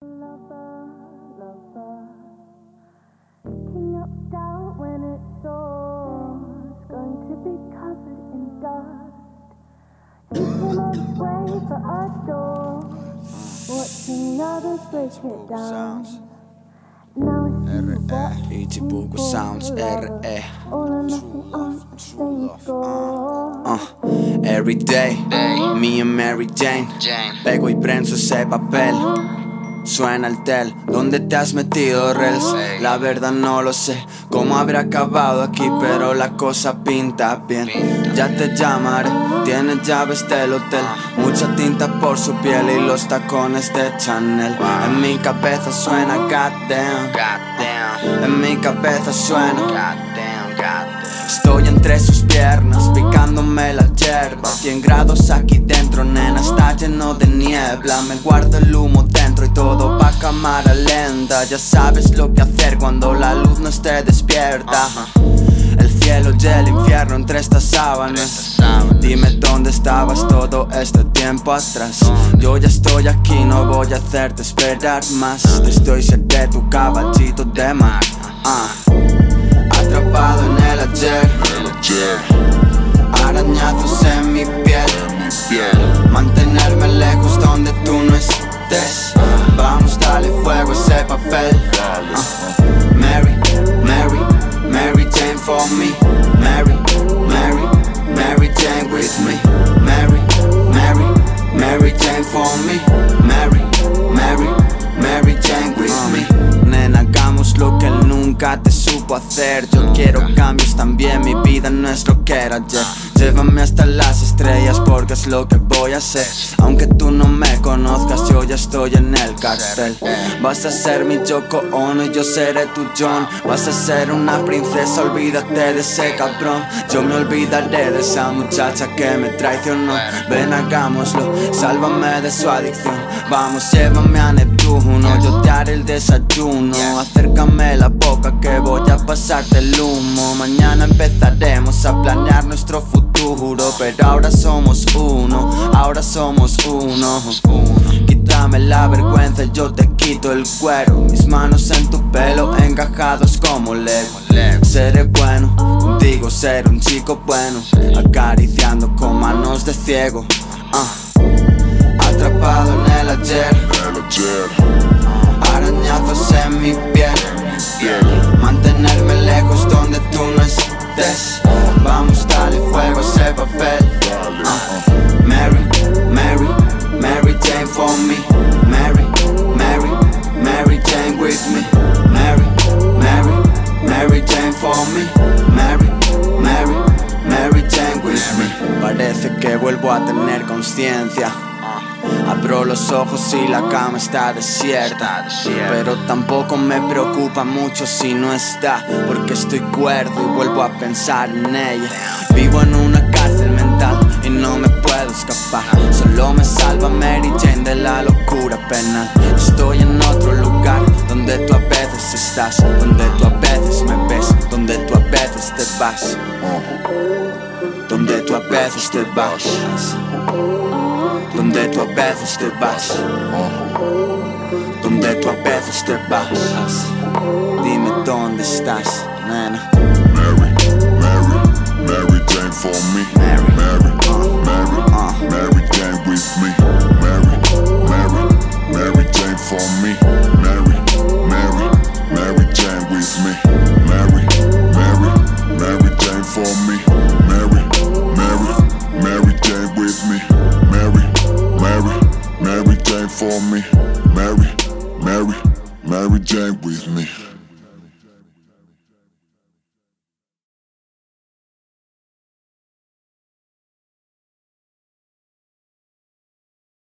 Lover, lover, king of doubt when it's all going to be covered in dust. He came all this way for our door, watching others break it down. Now it's Ichibuku Sounds, R.E. all or nothing on the same score. Every day, me and Mary Jane. Pego y prenso ese papel. Suena el tel, ¿dónde te has metido, Rels? La verdad no lo sé, cómo habrá acabado aquí, pero la cosa pinta bien. Ya te llamaré, tienes llaves del hotel, mucha tinta por su piel y los tacones de Chanel. En mi cabeza suena goddamn, en mi cabeza suena goddamn. Estoy entre sus piernas, picándome la yerba. 100 grados aquí dentro, nena, está lleno de niebla. Me guardo el humo dentro y todo pa' cámara lenta. Ya sabes lo que hacer cuando la luz no esté despierta. El cielo y el infierno entre estas sábanas. Dime dónde estabas todo este tiempo atrás. Yo ya estoy aquí, no voy a hacerte esperar más. Estoy cerca de tu caballito de mar. Atrapado en el ayer, arañazos en mi piel. Mantenerme lejos donde tú no estés. Vamos, dale fuego a ese papel. Mary, Mary, Mary Jane for me. Mary, Mary, Mary Jane with me. Mary, Mary, Mary Jane for me. Mary, Mary, Mary Jane with me. Nena, hagamos lo que él nunca te supo hacer. Yo quiero cambios también, mi vida no es lo que era ayer. Llévame hasta las estrellas porque es lo que voy a hacer. Aunque tú no me conozcas, yo ya estoy en el cartel. Vas a ser mi Yoko Ono y yo seré tu John. Vas a ser una princesa, olvídate de ese cabrón. Yo me olvidaré de esa muchacha que me traicionó. Ven, hagámoslo, sálvame de su adicción. Vamos, llévame a Neptuno, yo te haré el desayuno. Acércame la boca que voy a pasarte el humo. Mañana empezaremos a planear nuestro futuro, pero ahora somos uno, ahora somos uno. Quítame la vergüenza, yo te quito el cuero. Mis manos en tu pelo, encajados como Lego. Seré bueno, contigo seré un chico bueno, acariciando con manos de ciego. Atrapado en el ayer, arañazos en mi piel. Mantenerme lejos donde tú no estés. Vamos, dale fuego a ese papel. Mary, Mary, Mary Jane for me. Mary, Mary, Mary Jane with me. Mary, Mary, Mary Jane for me. Mary, Mary, Mary Jane with me. Parece que vuelvo a tener conciencia. Abro los ojos y la cama está desierta, pero tampoco me preocupa mucho si no está, porque estoy cuerdo y vuelvo a pensar en ella. Vivo en una cárcel mental y no me puedo escapar. Solo me salva Mary Jane de la locura penal. Estoy en otro lugar donde tú a veces estás, donde tú a veces me ves, donde tú a veces te vas, donde tú a veces te vas, donde tú a veces te vas, donde tú a veces te vas. Dime dónde estás, nena. Mary, Mary, Mary Jane for me. Mary, Mary, Mary, Mary Jane with me. Mary, Mary, Mary Jane for me. Mary, Mary, Mary Jane with me. Mary, Mary, Mary Jane for me. Mary, Mary, Mary Jane with me. Mary, Mary, Mary Jane for me. Mary, Mary, Mary Jane with me.